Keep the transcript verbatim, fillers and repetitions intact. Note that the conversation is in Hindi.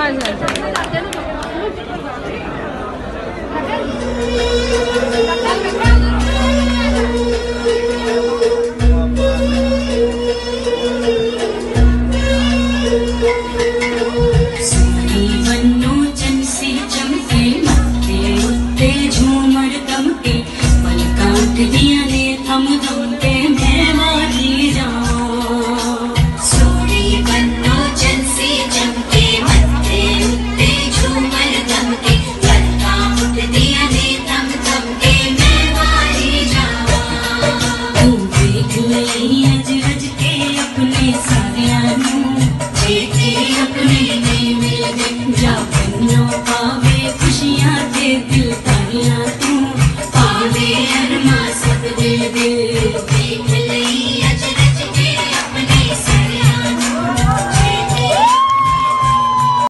दिया ने थम थम के मैं मारी जाऊं, सोनी बन्नो चंसी चमके मत्थे उत्ते झूमर दमके, लड़का उठ दिया ने थम थम के मैं मारी जाऊं। तू देख ले अज अज के अपने सारियां नू, देख अपने